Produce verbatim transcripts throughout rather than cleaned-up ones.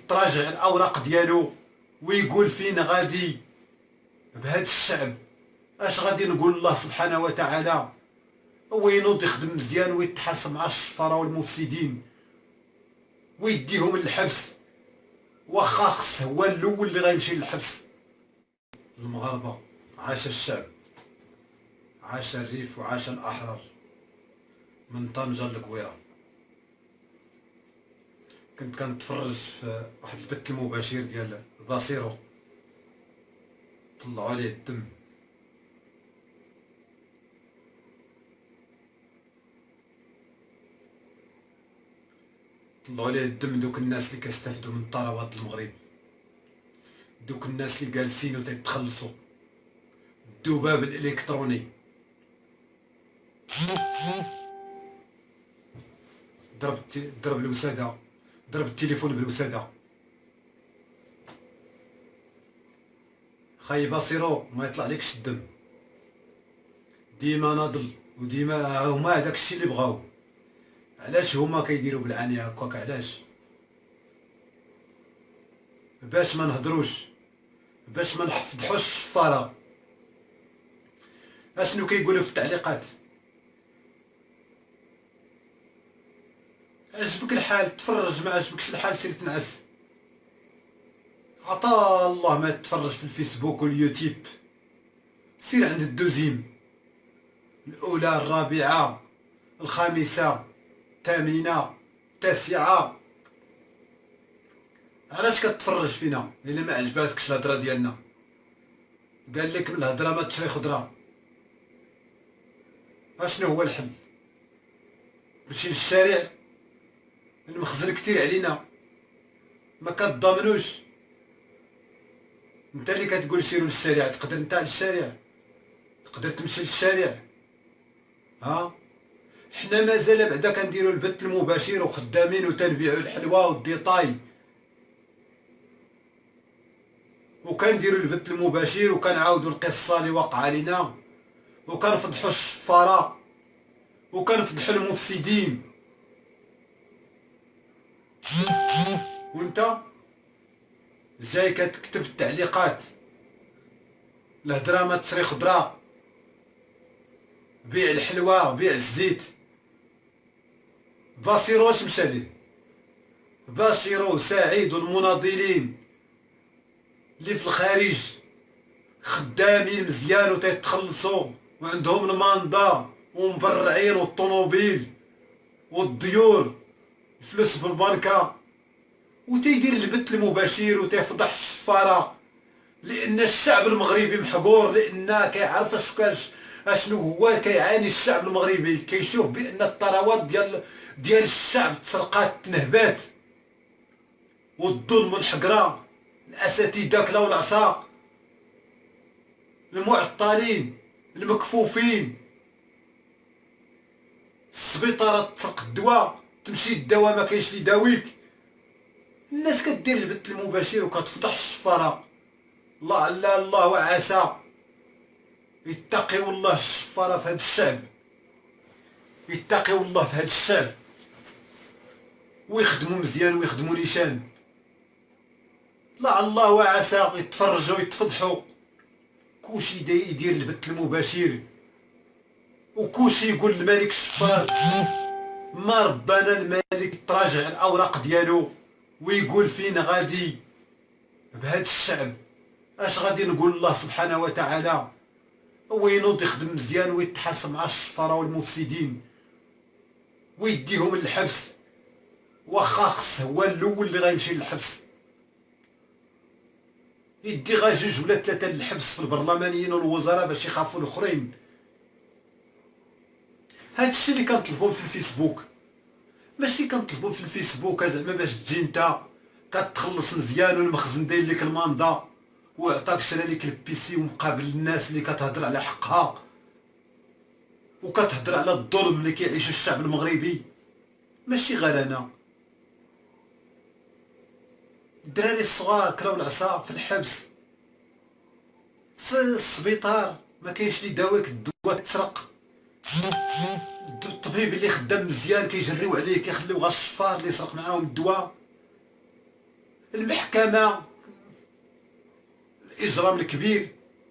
يتراجع الاوراق ديالو ويقول فين غادي بهذا الشعب. اش غادي نقول الله سبحانه وتعالى؟ هو ينوض يخدم مزيان ويتحاسب مع الشفاره والمفسدين ويديهم للحبس، واخا خص هو الاول اللي غيمشي للحبس. المغاربه، عاش الشعب، عاش الريف وعاش الاحرار. من طنجة للكويرة. كنت كنتفرج في واحد البث المباشر ديال باسيرو، طلعوا عليه الدم. طلعوا عليه الدم دوك الناس اللي كيستافدوا من ثروات المغرب، دوك الناس اللي جالسين وتيتخلصوا الذباب الالكتروني. ضرب ضرب الوساده، ضرب التليفون بالوساده. خاي باسيرو ما يطلع لكش الدم، ديما ناضل وديما هما هذاك الشيء اللي بغاو. علاش هما كيديروا بالعانيه هكاك؟ علاش؟ باش ما نهضروش، باش ما نفضحوش الشفاره. اشنو كيقولوا في التعليقات؟ عجبك الحال تفرج، ما عجبكش الحال سير تنعس. عطا الله ما تتفرج في الفيسبوك واليوتيوب، سير عند الدوزيم، الاولى، الرابعه، الخامسه، الثامنه، التاسعه. علاش كتفرج فينا الا ما عجباتكش الهضره ديالنا؟ قال لك من الهضره ما تشري خضره. اشنو هو الحل؟ نمشي للشارع؟ المخزن كتير علينا، ما كتضامنوش. انت اللي كتقول سيروا للشارع، تقدر انت للشارع؟ تقدر تمشي للشارع؟ ها حنا مازال بعدا كنديروا البث المباشر وخدامين وتنبيعوا الحلوى والديطاي، وكنديروا البث المباشر وكنعاودوا القصه اللي واقعه علينا، وكنفضحوا الشفاره وكنفضحوا المفسدين. وانت جاي كتكتب التعليقات، الهضره ما تسري خضره، بيع الحلوى بيع الزيت. باسيرو واش مشى ليه؟ باسيرو سعيد والمناضلين اللي في الخارج خدامين مزيان وتيتخلصوا وعندهم الماندا ومبرعين والطوموبيل والديور، الفلوس بالبنكه، وتيدير البث المباشر وتيفضح الشفاره. لان الشعب المغربي محقور، لان كيعرف اش كاش اشنو هو كيعاني الشعب المغربي. كيشوف بان الثروات ديال ديال الشعب تسرقات، تنهبات، والظلم والحقره. الاساتذه كلاو العصا، المعطلين، المكفوفين، السبيطارات تسرق الدواء، تمشي الدواء ما كاينش اللي يداويك. الناس كدير البث المباشر وكتفضح الشفاره. الله علا الله وعسى يتقيو الله الشفاره في هذا الشعب، يتقيو الله في هذا الشعب ويخدموا مزيان ويخدموا نيشان. لا الله وعسى يتفرجوا يتفضحوا. كلشي يدير البث المباشر وكلشي يقول الملك الشفار. ما ربنا الملك تراجع الاوراق ديالو ويقول فين غادي بهذا الشعب. اش غادي نقول الله سبحانه وتعالى؟ هو ينوض يخدم مزيان ويتحاسب مع الشفاره والمفسدين ويديهم للحبس، واخا خص هو الاول اللي غيمشي للحبس. يدي غا جوج ولا ثلاثه للحبس في البرلمانيين والوزراء باش يخافوا الاخرين. هاد الشيء اللي كنطلبوه في الفيسبوك، ماشي كنطلبوه في الفيسبوك زعما باش تجي انت كتخلص مزيان والمخزن داير لك الماندا وعطاك شرا لك البيسي ومقابل الناس اللي كتهضر على حقها وكتهضر على الظلم اللي كيعيشو الشعب المغربي. ماشي غير انا، الدراري الصغار كلاو العصا في الحبس، السبيطار ما كاينش اللي يداويك، الدواء تسرق، الطبيب اللي خدام مزيان كيجريو عليه كيخليو غير الشفار اللي يسرق معاهم الدواء. المحكمة، الإجرام الكبير.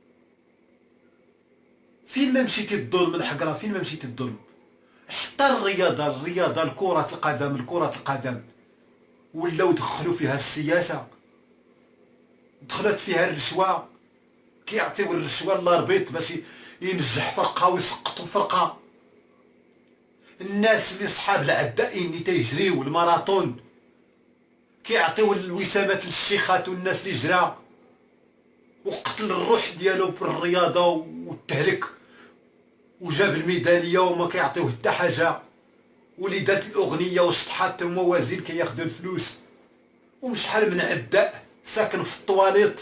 فين ما مشيتي الظلم الحقرة، فين ما مشيتي الظلم. حتى الرياضة الرياضة الكرة القدم الكرة القدم ولاو دخلوا فيها السياسة، دخلت فيها الرشوة، كيعطيو الرشوة للاربيط باش ينجح فرقة ويسقطوا فرقة. الناس اللي صحاب العدائين اللي تيجريو الماراطون كيعطيو الوسامات للشيخات والناس اللي جرا، وقتل الروح ديالو بالرياضة والتهلك، وجاب الميدالية وما كيعطيوه حتى حاجة. وليدات الأغنية وشطحات الموازين كياخدو الفلوس، ومشحال من عداء ساكن في الطواليط.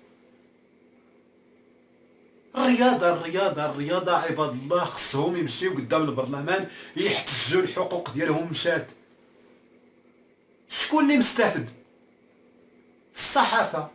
الرياضة الرياضة الرياضة عباد الله خصهم يمشيو قدام البرلمان يحتجوا الحقوق ديالهم مشات. شكون اللي مستفد؟ الصحافة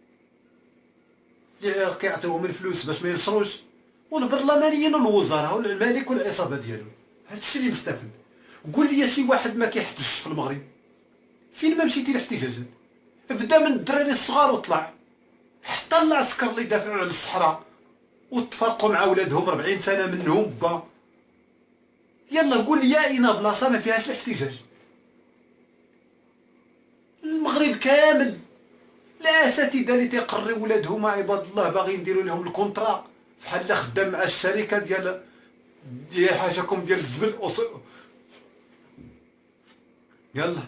اللي كيعطيوهم الفلوس باش ما ينشروش، والبرلمانيين والوزراء والملك والعصابة ديالو. هادشي اللي مستفد. قول لي شي واحد ما كيحتجش في المغرب. فين ما مشيتي الاحتجاجات بدا من الدراري الصغار وطلع حتى العسكر اللي دافعوا على الصحراء وتفرقوا مع ولادهم أربعين سنة منهم با. يلا قول لي اين بلاصه ما فيهاش الاحتجاج. المغرب كامل الاساتذه اللي تيقريو ولادهم عباد الله باغيين يديروا لهم الكونطرا بحال خدام مع الشركه ديال ديال حاجاكم ديال الزبل. يلا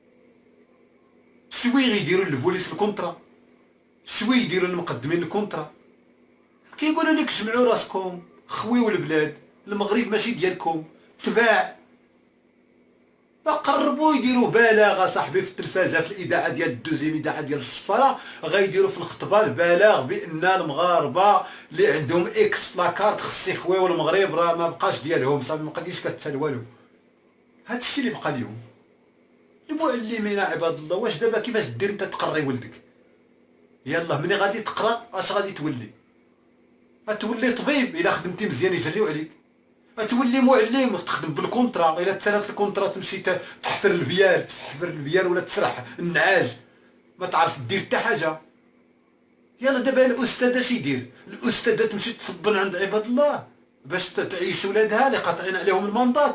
شوي غيديروا للبوليس الكونطرا، شوي يديروا المقدمين الكونطرا. كيقولوا لك جمعوا راسكم خويو البلاد، المغرب ماشي ديالكم، تباع. قربوا يديروا بلاغه صاحبي في التلفازه في الاذاعه ديال الدوزيام اذاعه ديال الشفاره، غيديروا في الخطبه البلاغ بان المغاربه اللي عندهم اكس فلاكارت خص يخويو المغرب راه ما بقاش ديالهم، صافي ما بقاتيش كتسال والو. هادشي اللي بقى اليوم. المعلمين عباد الله واش دابا كيفاش دير انت تقري ولدك؟ يلا ملي غادي تقرا اش غادي تولي؟ غتولي طبيب الا خدمتي مزيان يجريو عليك، غتولي معلم تخدم بالكونطرا، الا تسالات الكونطرا تمشي تحفر البيال تحفر البيال ولا تسرح النعاج ما تعرف دير حتى حاجه. يلا دابا الاستاذ اش يدير؟ الاستاذه تمشي تفضل عند عباد الله باش تعيش ولادها اللي قاطعين عليهم المنضات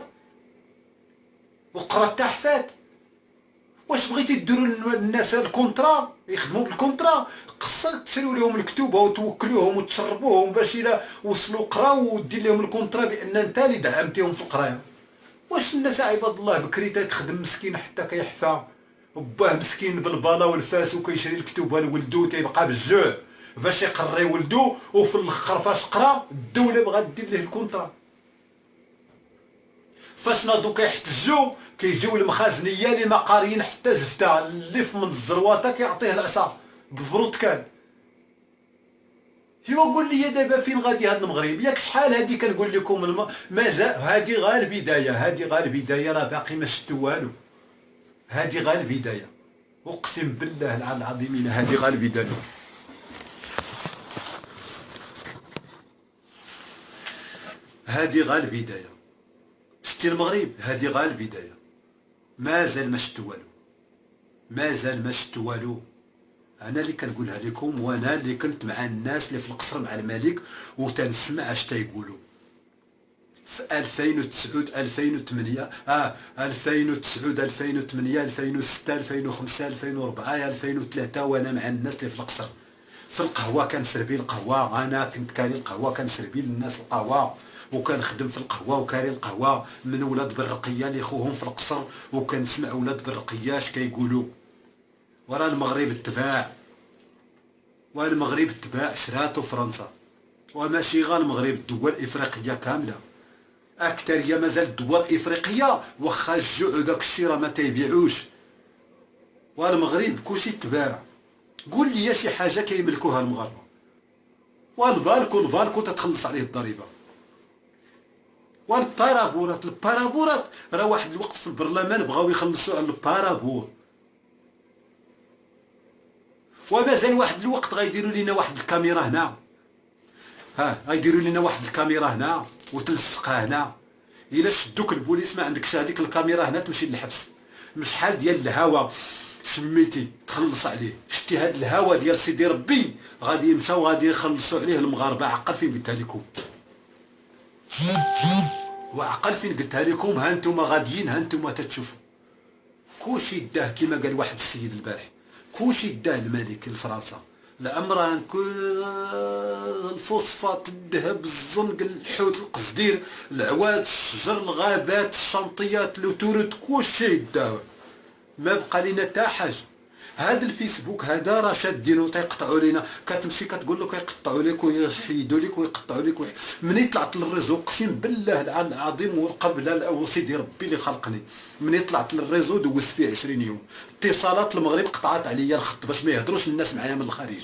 وقرا حتى حفات. واش بغيتي ديروا للناس الكونطرا يخدموا بالكونطرا؟ خصك تشريو لهم الكتوبه وتوكلوهم وتشربوهم باش الا وصلوا قراو ودير لهم الكونطرا بان انت اللي دعمتيهم في القرايه. واش الناس عباد الله بكري تخدم مسكين حتى كيحفى وباه مسكين بالبالا والفاس وكيشري الكتوبه لولدو تيبقى بالجوع باش يقري ولدو، وفي الاخر فاش قرا الدوله بغات دير ليه الكونطرا. فاش ناضو كيحتجوا كيجيو المخازنيه اللي ما قاريين حتى زفته اللي في من الزرواطه كيعطيه العصا ببروتكال. ايوا قول لي دابا فين غادي هاد المغرب؟ ياك شحال هادي كنقول لكم الم... مازال هادي غير البدايه، هادي غير البدايه، راه باقي ما شفتو والو. هادي غير البدايه، اقسم بالله العظيم هادي غير البدايه. هادي غير البدايه. شتي المغرب هادي غير البدايه، مازال ما شفتو والو، مازال ما شفتو والو. انا اللي كنقولها لكم، وانا اللي كنت مع الناس اللي في القصر مع الملك وتنسمع اش تيقولوا في ألفين وتسعة ألفين وثمانية اه ألفين وتسعة ألفين وثمانية ألفين وستة ألفين وخمسة ألفين وأربعة ألفين وثلاثة، وانا مع الناس اللي في القصر في القهوه كنسربي القهوه. انا كنت كاري القهوه كنسربي للناس القهوه وكنخدم في القهوه وكاري القهوه من ولاد برقيه اللي خوهم في القصر، وكنسمع ولاد برقيه اش كيقولوا. ورا المغرب اتباع، والمغرب اتباع شراتو فرنسا، وماشي غير المغرب، الدول الافريقيه كامله اكثريه مازال الدول الافريقيه واخا الجوع وداك الشيء راه ما تيبيعوش. والمغرب كلشي اتباع. قول لي شي حاجه كيملكوها المغاربه، والبالكو البالكو تتخلص عليه الضريبه، والبارابورات البارابورات راه واحد الوقت في البرلمان بغاو يخلصوا على البارابور، ومازال واحد الوقت غيديروا لنا واحد الكاميرا هنا، ها غيديروا لنا واحد الكاميرا هنا وتلصقها هنا. الا شدوك البوليس ما عندكش هذيك الكاميرا هنا تمشي للحبس. شحال ديال الهوا شميتي تخلص عليه، شتي هاد الهوا ديال سيدي ربي غادي يمشاو غادي يخلصوا عليه المغاربه. عقل فين قلتها لكم، وعقل فين قلتها لكم. ها انتم غاديين، ها انتم تتشوفوا كلشي داه كما قال واحد السيد البارح، كلشي داه الملك لفرنسا، العمران، كل الفوسفات، الذهب، الزنق، الحوت، القصدير، العواد، الشجر، الغابات، الشنطيات، لوتوريت، كلشي داه، ما بقى لينا حتى حاجه. هذا الفيسبوك هذا راه شادينو تيقطعوا لينا، كتمشي كتقول له كيقطعوا لك ويحيدوا لك ويقطعوا لك ويح... مني طلعت للريزو اقسم بالله العظيم وقبل وسيدي ربي اللي خلقني، مني طلعت للريزو دوزت فيه عشرين يوم اتصالات المغرب قطعت عليا الخط باش ما يهضروش الناس معايا من الخارج.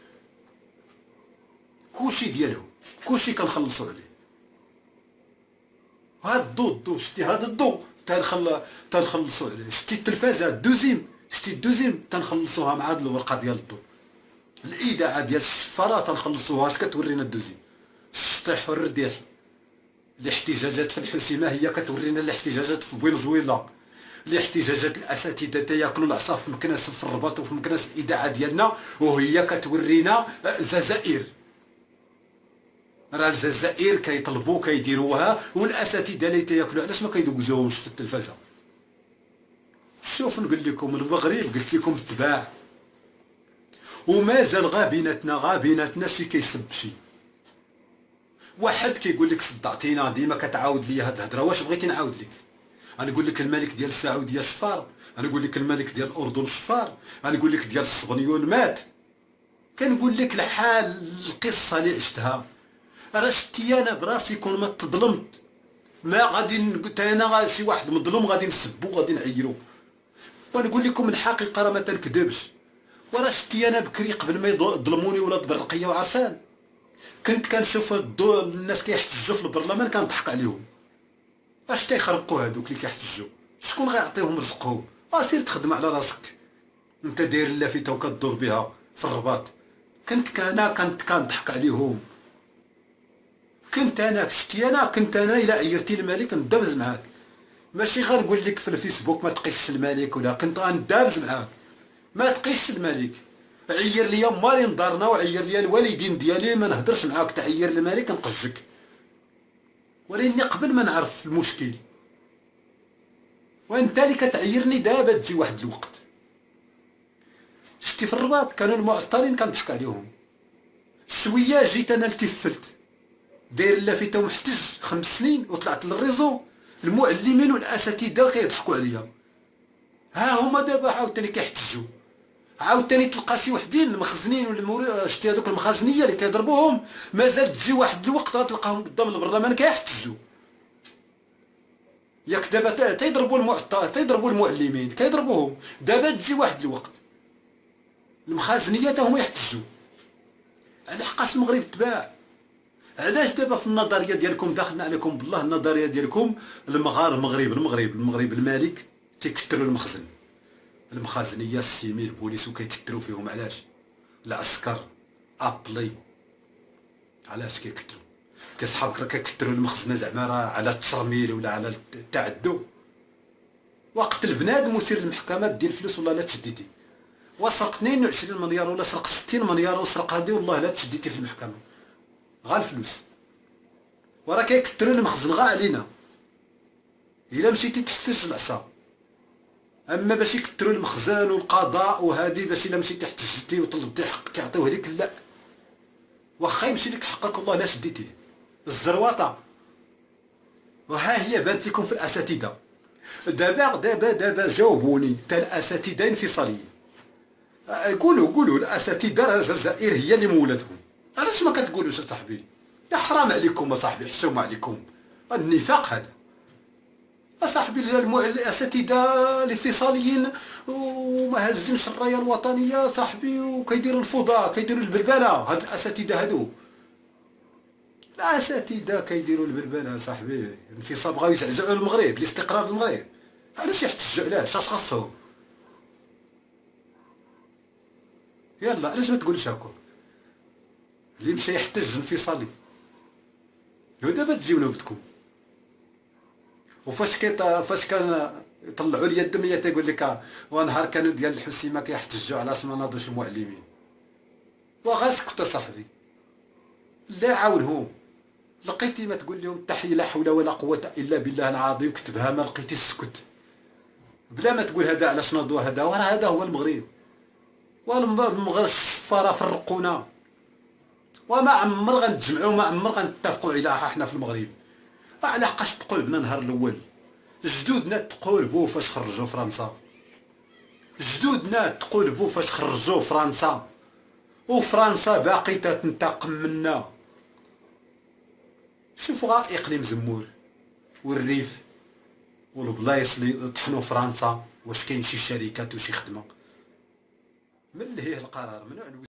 كلشي ديالهم، كلشي كنخلصوا عليه. هاد الضو الضو شتي هاد الضو تنخل تنخلصوا عليه، شتي التلفازه الدوزيم، شتي الدوزيم تنخلصوها مع هاد الورقه ديال الضو. الاذاعه ديال الشفاره تنخلصوها. اش كتورينا الدوزيم؟ الشطيح والرديح. الاحتجاجات في الحسيمه هي كتورينا الاحتجاجات في بوينزويلا. الاحتجاجات الاساتذه تياكلوا العصا في مكناس في الرباط وفي مكناس الاذاعه ديالنا، وهي كتورينا الجزائر. راه الجزائر كيطلبوا كيديروها، والاساتذه اللي تياكلوا علاش ما كيدوزوهمش في التلفازه؟ شوف نقول لكم المغرب قلت لكم تباع، ومازال غا بيناتنا غا بيناتنا شي كيسب شي. واحد كيقول لك صدعتينا، ديما كتعاود لي هاد الهضره، واش بغيتي نعاود لك؟ انا نقول لك الملك ديال السعوديه شفار، انا نقول لك الملك ديال الاردن شفار، انا نقول لك ديال الصغنيون مات. كنقول لك الحال القصه اللي عشتها. راه شتي انا براسي كون ما تظلمت ما غادي نقول انا شي واحد مظلوم غادي نسبو غادي نعيرو. ونقول لكم الحقيقه راه ما تنكذبش. وراه شتي انا بكري قبل ما يظلموني ولاد برقيه وعرسان كنت كنشوف الناس كيحتجوا في البرلمان كنضحك عليهم. اش تيخرقوا هادوك اللي كيحتجوا؟ شكون غيعطيهم رزقهم؟ اسير تخدم على راسك، انت داير لافته وكدور بها في الرباط. كنت انا كنت كنضحك عليهم. كنت انا شتي انا كنت انا الا عيرتي الملك ندابز معاك، ماشي غنقول لك في الفيسبوك ما تقيش الملك، ولا كنت غندابز معاك ما تقيش الملك. عير ليا مالي نضارنا وعير ليا الوالدين ديالي، ما نهضرش معاك. تعير الملك نقجك، ولكن قبل ما نعرف المشكل. وانت اللي كتعيرني دابا تجي واحد الوقت. شتي في الرباط كانوا المعطلين كنضحك عليهم، شويه جيت انا التفلت داير لافته ومحتج خمس سنين وطلعت للريزو، المعلمين والاساتذه كيضحكوا عليا. ها هما دابا عاوتاني كيحتجوا، عاوتاني تلقى شي وحدين المخزنين ولا شتي هذوك المخازنيه اللي كيضربوهم مازال تجي واحد الوقت غتلقاهم قدام البرلمان كيحتجوا. ياك دابا تيضربوا المعطل تيضربوا المعلمين كيضربوهم، دابا تجي واحد الوقت المخازنيه حتى هما يحتجوا. على حقاش المغرب تباع. علاش دابا في النظريه ديالكم داخلنا عليكم بالله النظريه ديالكم المغار المغرب المغرب المغرب الملك تيكثروا المخزن، المخازنيه السيمي البوليس وكيكثروا فيهم. علاش؟ العسكر ابلي علاش كيكثروا؟ كيصحابك راه كيكثروا المخزنه زعما راه على التشرميل ولا على التعدو. وقت البنادم وسير المحكمه دير فلوس والله لا تشديتي، وسرق اثنين وعشرين مليار ولا سرق ستين مليار وسرق هذه والله لا تشديتي في المحكمه، غا الفلوس. وراه كيكثروا المخزن غا علينا، الا مشيتي تحتج العصا. اما باش يكثروا المخزن والقضاء وهذه باش الا مشيتي احتجتي وطلبتي حقك يعطيوه لك، لا واخا يمشي لك حقك والله لا شديتيه. الزرواطه وها هي بانت لكم في الاساتذه. دابا دابا دابا جاوبوني حتى الاساتذه انفصاليين. قولوا قولوا الاساتذه راه الجزائر هي اللي مولاتهم. علاش ما كتقولوش اصاحبي؟ يا حرام عليكم اصاحبي، حشومه عليكم النفاق هذا اصاحبي. الاساتذه الانفصاليين وما هزمش الرايه الوطنيه صاحبي وكيديروا الفوضى كيديروا البلبله. هاد الاساتذه هادو الاساتذه كيديروا البلبله صاحبي. الانفصال بغاو يزعزعوا المغرب، الاستقرار المغرب. علاش يحتجوا؟ علاش؟ اش خاصهم؟ يلا علاش ما تقولش هكا؟ اللي مشى يحتج انفصالي ودابا تجيو نوبتكم. وفاش كيط فاش كان طلعوا لي الدميه تيقول لك ونهار كانوا ديال الحسيمه كيحتجوا علاش ما ناضوش المعلمين. وغاسكت صاحبي لا عاونهم. لقيتي ما تقول لهم التحيه لا حول ولا قوه الا بالله العظيم، كتبها ما لقيتي السكت بلا ما تقول هذا علاش ناضوا هذا، وراه هذا هو المغرب. والمغرب الصفاره فرقونا، وما عمر غنتجمعوا، ما عمر غنتفقوا على حنا في المغرب. علاقاش تقولبنا النهار الاول جدودنا تقولبوا فاش خرجوا فرنسا، جدودنا تقولبوا فاش خرجوا فرنسا، وفرنسا باقي تنتقم منا. شوفوا غا اقليم زمور والريف والبلايص اللي طحنوا فرنسا، واش كاين شي شركات وشي خدمه؟ من اللي هي القرار من